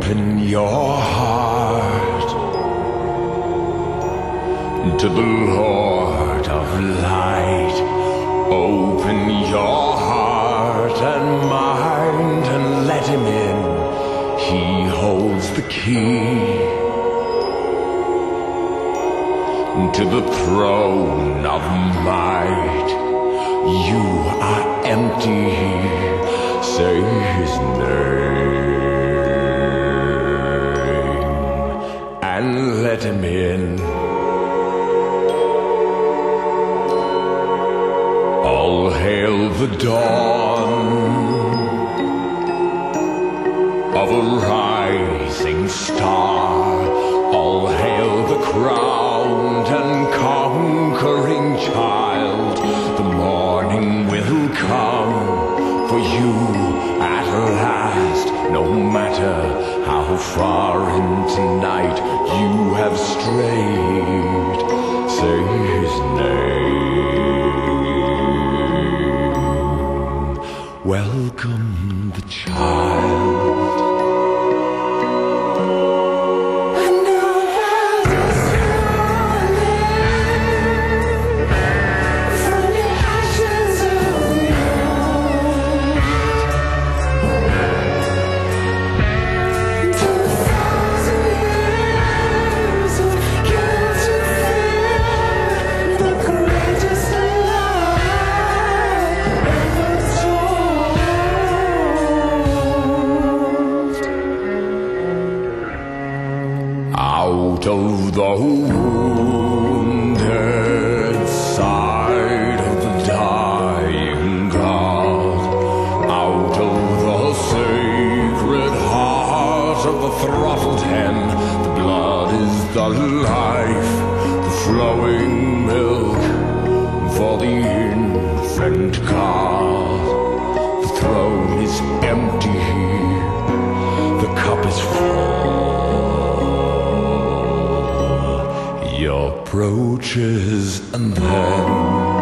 Open your heart to the Lord of Light. Open your heart and mind and let him in. He holds the key to the throne of might. You are empty, say his name and let him in. All hail the dawn of a rising star. All hail the crowned and conquering child. The morning will come for you at last. No matter how far into night you have strayed, say his name. Welcome the child. Out of the wounded side of the dying God, out of the sacred heart of the throttled hen, the blood is the life, the flowing milk for the infant God. The throne is empty, the cup is full. He approaches and then